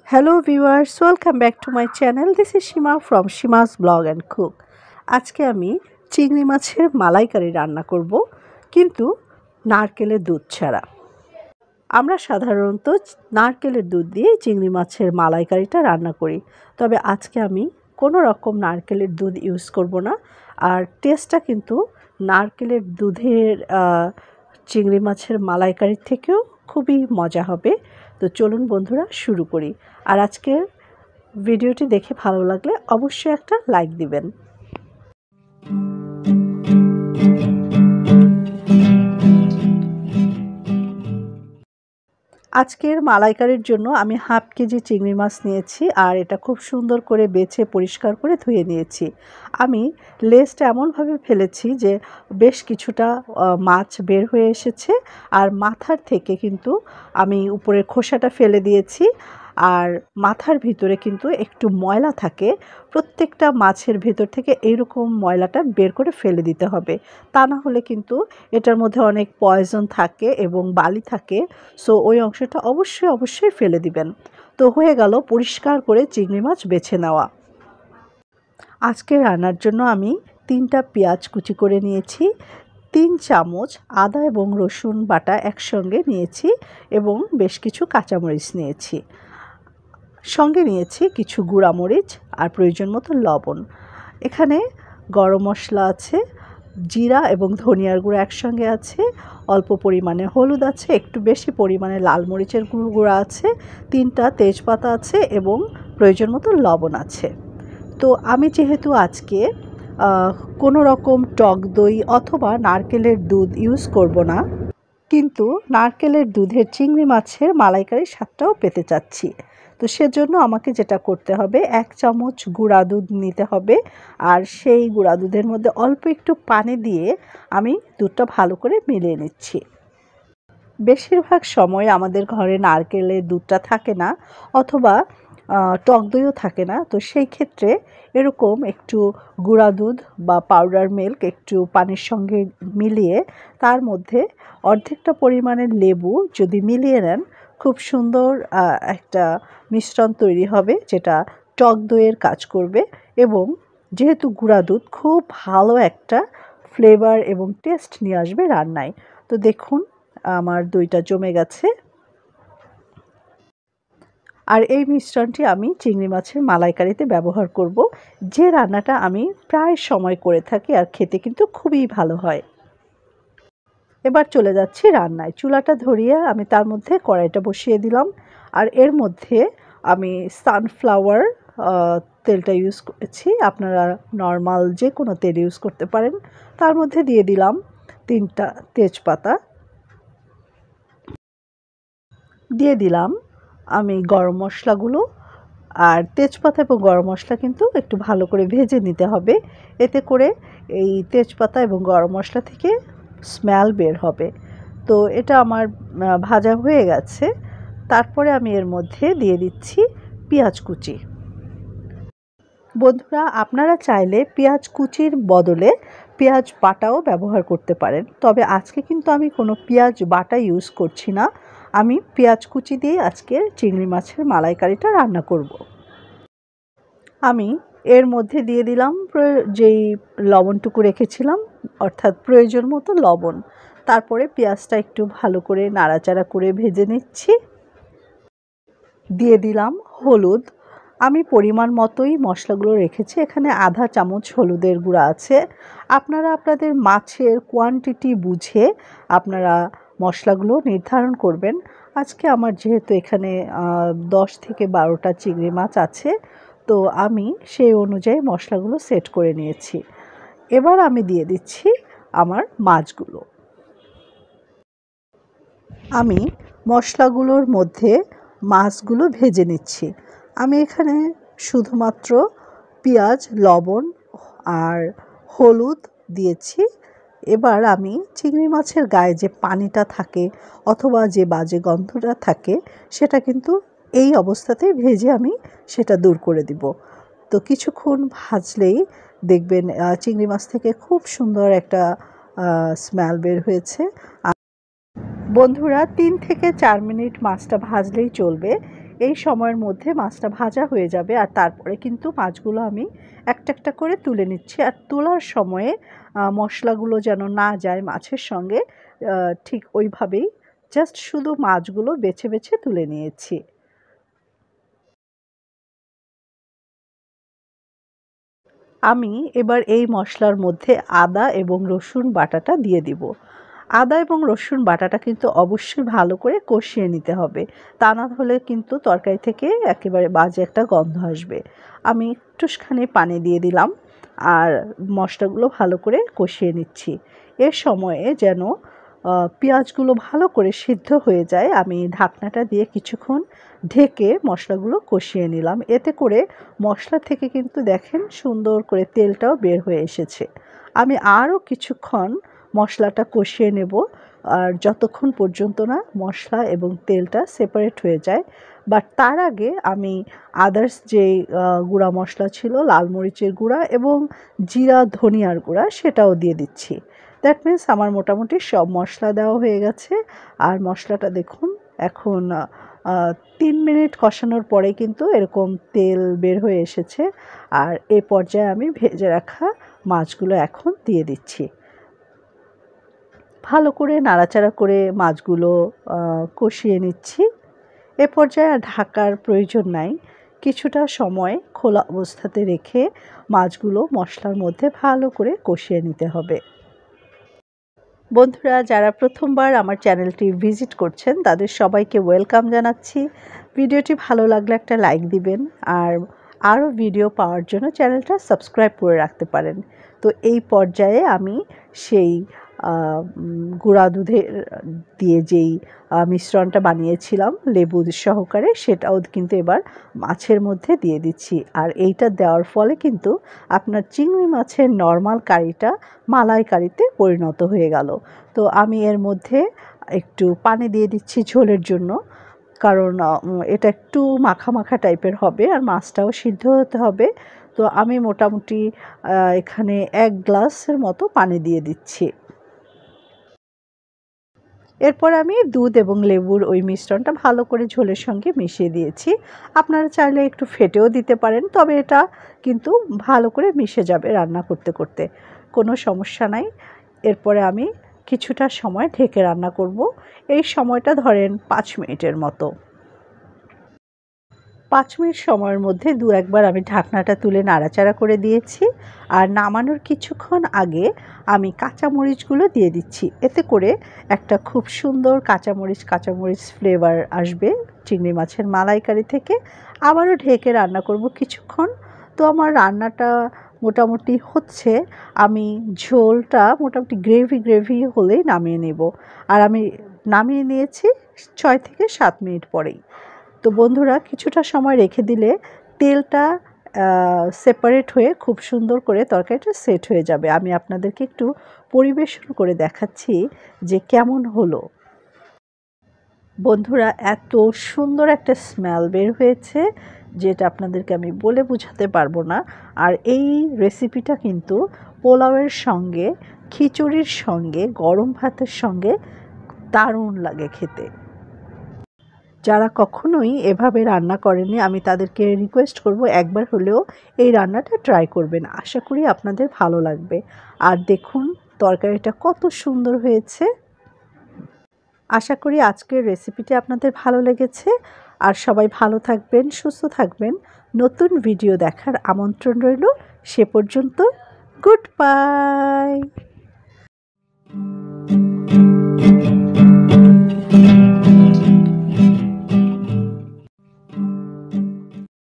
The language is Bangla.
Hello viewers, welcome back to my channel. This is Shima from Shima's Blog and Cook. আজকে আমি চিংড়ি মাছের মালাইকারি রান্না করব, কিন্তু নারকেলের দুধ ছাড়া। আমরা সাধারণত নারকেলের দুধ দিয়ে চিংড়ি মাছের মালাইকারিটা রান্না করি, তবে আজকে আমি কোনো রকম নারকেলের দুধ ইউজ করব না। আর টেস্টটা কিন্তু নারকেলের দুধের চিংড়ি মাছের মালাইকারির থেকেও খুবই মজা হবে। তো চলুন বন্ধুরা শুরু করি। আর আজকের ভিডিওটি দেখে ভালো লাগলে অবশ্যই একটা লাইক দিবেন। আজকের মালাইকারির জন্য আমি হাফ কেজি চিংড়ি মাছ নিয়েছি, আর এটা খুব সুন্দর করে বেছে পরিষ্কার করে ধুয়ে নিয়েছি। আমি লেজটা এমনভাবে ফেলেছি যে বেশ কিছুটা মাছ বের হয়ে এসেছে, আর মাথার থেকে কিন্তু আমি উপরের খোসাটা ফেলে দিয়েছি। আর মাথার ভিতরে কিন্তু একটু ময়লা থাকে, প্রত্যেকটা মাছের ভেতর থেকে এইরকম ময়লাটা বের করে ফেলে দিতে হবে, তা না হলে কিন্তু এটার মধ্যে অনেক পয়জন থাকে এবং বালি থাকে। সো ওই অংশটা অবশ্যই ফেলে দিবেন। তো হয়ে গেল পরিষ্কার করে চিংড়ি মাছ বেছে নেওয়া। আজকে রান্নার জন্য আমি 3টা পেঁয়াজ কুচি করে নিয়েছি, 3 চামচ আদা এবং রসুন বাটা একসঙ্গে নিয়েছি, এবং বেশ কিছু কাঁচামরিচ নিয়েছি। সঙ্গে নিয়েছি কিছু গুঁড়ামরিচ আর প্রয়োজন মতো লবণ। এখানে গরম মশলা আছে, জিরা এবং ধনিয়ার গুঁড়ো একসঙ্গে আছে, অল্প পরিমাণে হলুদ আছে, একটু বেশি পরিমাণে লাল মরিচের গুঁড়া আছে, 3টা তেজপাতা আছে এবং প্রয়োজন মতো লবণ আছে। তো আমি যেহেতু আজকে কোনো রকম টক দই অথবা নারকেলের দুধ ইউজ করব না, কিন্তু নারকেলের দুধের চিংড়ি মাছের মালাইকারির স্বাদটাও পেতে চাচ্ছি। তো সেজন্য আমাকে যেটা করতে হবে, 1 চামচ গুঁড়া দুধ নিতে হবে, আর সেই গুঁড়া দুধের মধ্যে অল্প একটু পানি দিয়ে আমি দুধটা ভালো করে মিলিয়ে নিচ্ছি। বেশিরভাগ সময় আমাদের ঘরে নারকেলের দুধটা থাকে না, অথবা টক দইও থাকে না। তো সেই ক্ষেত্রে এরকম একটু গুঁড়া দুধ বা পাউডার মিল্ক একটু পানির সঙ্গে মিলিয়ে তার মধ্যে অর্ধেকটা পরিমাণের লেবু যদি মিলিয়ে নেন, খুব সুন্দর একটা মিশ্রণ তৈরি হবে, যেটা টক দইয়ের কাজ করবে। এবং যেহেতু গুঁড়া দুধ খুব ভালো একটা ফ্লেভার এবং টেস্ট নিয়ে আসবে রান্নায়। তো দেখুন আমার দইটা জমে গেছে। আর এই মিশ্রণটি আমি চিংড়ি মাছের মালাইকারিতে ব্যবহার করব, যে রান্নাটা আমি প্রায় সময় করে থাকি, আর খেতে কিন্তু খুবই ভালো হয়। এবার চলে যাচ্ছি রান্নায়। চুলাটা ধরিয়ে আমি তার মধ্যে কড়াইটা বসিয়ে দিলাম, আর এর মধ্যে আমি সানফ্লাওয়ার তেলটা ইউজ করেছি। আপনারা নর্মাল যে কোনো তেল ইউজ করতে পারেন। তার মধ্যে দিয়ে দিলাম 3টা তেজপাতা, দিয়ে দিলাম আমি গরম মশলাগুলো। আর তেজপাতা এবং গরম মশলা কিন্তু একটু ভালো করে ভেজে নিতে হবে, এতে করে এই তেজপাতা এবং গরম মশলা থেকে স্মেল বের হবে। তো এটা আমার ভাজা হয়ে গেছে। তারপরে আমি এর মধ্যে দিয়ে দিচ্ছি পেঁয়াজ কুচি। বন্ধুরা, আপনারা চাইলে পেঁয়াজ কুচির বদলে পেঁয়াজ বাটাও ব্যবহার করতে পারেন, তবে আজকে কিন্তু আমি কোনো পেঁয়াজ বাটা ইউজ করছি না। আমি পেঁয়াজ কুচি দিয়ে আজকের চিংড়ি মাছের মালাইকারিটা রান্না করব। আমি এর মধ্যে দিয়ে দিলাম যেই লবণটুকু রেখেছিলাম, অর্থাৎ প্রয়োজন মতো লবণ। তারপরে পেঁয়াজটা একটু ভালো করে নাড়াচাড়া করে ভেজে নিচ্ছি। দিয়ে দিলাম হলুদ। আমি পরিমাণ মতোই মশলাগুলো রেখেছি, এখানে আধা চামচ হলুদের গুঁড়া আছে। আপনারা আপনাদের মাছের কোয়ান্টিটি বুঝে আপনারা মশলাগুলো নির্ধারণ করবেন। আজকে আমার যেহেতু এখানে 10 থেকে 12টা চিংড়ি মাছ আছে, তো আমি সেই অনুযায়ী মশলাগুলো সেট করে নিয়েছি। এবার আমি দিয়ে দিচ্ছি আমার মাছগুলো। আমি মশলাগুলোর মধ্যে মাছগুলো ভেজে নিচ্ছি। আমি এখানে শুধুমাত্র পেঁয়াজ, লবণ আর হলুদ দিয়েছি। এবার আমি চিংড়ি মাছের গায়ে যে পানিটা থাকে অথবা যে বাজে গন্ধটা থাকে, সেটা কিন্তু এই অবস্থাতেই ভেজে আমি সেটা দূর করে দিব। তো কিছুক্ষণ ভাজলেই দেখবেন চিংড়ি মাছ থেকে খুব সুন্দর একটা স্মেল বের হয়েছে। বন্ধুরা, 3 থেকে 4 মিনিট মাছটা ভাজলেই চলবে। এই সময়ের মধ্যে মাছটা ভাজা হয়ে যাবে আর তারপরে কিন্তু মাছগুলো আমি একটা একটা করে তুলে নিচ্ছি। আর তোলার সময়ে মশলাগুলো যেন না যায় মাছের সঙ্গে, ঠিক ওইভাবেই জাস্ট শুধু মাছগুলো বেছে বেছে তুলে নিয়েছি। আমি এবার এই মশলার মধ্যে আদা এবং রসুন বাটাটা দিয়ে দিব। আদা এবং রসুন বাটাটা কিন্তু অবশ্যই ভালো করে কষিয়ে নিতে হবে, তা না হলে কিন্তু তরকারি থেকে একেবারে বাজে একটা গন্ধ আসবে। আমি একটুখানি পানি দিয়ে দিলাম আর মশলাগুলো ভালো করে কষিয়ে নিচ্ছি। এর সময়ে যেন পেঁয়াজগুলো ভালো করে সিদ্ধ হয়ে যায়, আমি ঢাকনাটা দিয়ে কিছুক্ষণ ঢেকে মশলাগুলো কষিয়ে নিলাম। এতে করে মশলা থেকে কিন্তু দেখেন সুন্দর করে তেলটাও বের হয়ে এসেছে। আমি আরও কিছুক্ষণ মশলাটা কষিয়ে নেব, আর যতক্ষণ পর্যন্ত না মশলা এবং তেলটা সেপারেট হয়ে যায়। বাট তার আগে আমি আদার্স যেই গুঁড়া মশলা ছিল, লাল মরিচের গুঁড়া এবং জিরা ধনিয়ার গুঁড়া, সেটাও দিয়ে দিচ্ছি। দ্যাট মিন্স আমার মোটামুটি সব মশলা দেওয়া হয়ে গেছে। আর মশলাটা দেখুন এখন 3 মিনিট কষানোর পরে কিন্তু এরকম তেল বের হয়ে এসেছে। আর এ পর্যায়ে আমি ভেজে রাখা মাছগুলো এখন দিয়ে দিচ্ছি। ভালো করে নাড়াচাড়া করে মাছগুলো কষিয়ে নিচ্ছি। এ পর্যায়ে আর ঢাকার প্রয়োজন নাই, কিছুটা সময় খোলা অবস্থাতে রেখে মাছগুলো মশলার মধ্যে ভালো করে কষিয়ে নিতে হবে। বন্ধুরা, যারা প্রথমবার আমার চ্যানেলটি ভিজিট করছেন তাদের সবাইকে ওয়েলকাম জানাচ্ছি। ভিডিওটি ভালো লাগলে একটা লাইক দিবেন, আর আরও ভিডিও পাওয়ার জন্য চ্যানেলটা সাবস্ক্রাইব করে রাখতে পারেন। তো এই পর্যায়ে আমি সেই গুঁড়া দুধের দিয়ে যেই মিশ্রণটা বানিয়েছিলাম লেবু সহকারে, সেটাও কিন্তু এবার মাছের মধ্যে দিয়ে দিচ্ছি। আর এইটা দেওয়ার ফলে কিন্তু আপনার চিংড়ি মাছের নর্মাল কারিটা মালাই কারিতে পরিণত হয়ে গেল। তো আমি এর মধ্যে একটু পানি দিয়ে দিচ্ছি ঝোলের জন্য, কারণ এটা একটু মাখা মাখা টাইপের হবে আর মাছটাও সিদ্ধ হতে হবে। তো আমি মোটামুটি এখানে 1 গ্লাসের মতো পানি দিয়ে দিচ্ছি। এরপর আমি দুধ এবং লেবুর ওই মিশ্রণটা ভালো করে ঝোলের সঙ্গে মিশিয়ে দিয়েছি। আপনারা চাইলে একটু ফেটেও দিতে পারেন, তবে এটা কিন্তু ভালো করে মিশে যাবে রান্না করতে করতে, কোনো সমস্যা নাই। এরপরে আমি কিছুটা সময় ঢেকে রান্না করব। এই সময়টা ধরেন 5 মিনিটের মতো। 5 মিনিট সময়ের মধ্যে 2-1 বার আমি ঢাকনাটা তুলে নাড়াচাড়া করে দিয়েছি। আর নামানোর কিছুক্ষণ আগে আমি কাঁচামরিচগুলো দিয়ে দিচ্ছি। এতে করে একটা খুব সুন্দর কাঁচামরিচ ফ্লেভার আসবে চিংড়ি মাছের মালাইকারি থেকে। আবারও ঢেকে রান্না করব কিছুক্ষণ। তো আমার রান্নাটা মোটামুটি হচ্ছে। আমি ঝোলটা মোটামুটি গ্রেভি হলেই নামিয়ে নেব। আর আমি নামিয়ে নিয়েছি 6 থেকে 7 মিনিট পরেই। তো বন্ধুরা, কিছুটা সময় রেখে দিলে তেলটা সেপারেট হয়ে খুব সুন্দর করে তরকারিটা সেট হয়ে যাবে। আমি আপনাদেরকে একটু পরিবেশন করে দেখাচ্ছি যে কেমন হলো। বন্ধুরা, এত সুন্দর একটা স্মেল বের হয়েছে যেটা আপনাদেরকে আমি বলে বোঝাতে পারবো না। আর এই রেসিপিটা কিন্তু পোলাওয়ের সঙ্গে, খিচুড়ির সঙ্গে, গরম ভাতের সঙ্গে দারুণ লাগে খেতে। যারা কখনোই এভাবে রান্না করেনি আমি তাদেরকে রিকোয়েস্ট করব একবার হলেও এই রান্নাটা ট্রাই করবেন। আশা করি আপনাদের ভালো লাগবে। আর দেখুন তরকারিটা কত সুন্দর হয়েছে। আশা করি আজকের রেসিপিটি আপনাদের ভালো লেগেছে। আর সবাই ভালো থাকবেন, সুস্থ থাকবেন। নতুন ভিডিও দেখার আমন্ত্রণ রইল। সে পর্যন্ত গুড বাই।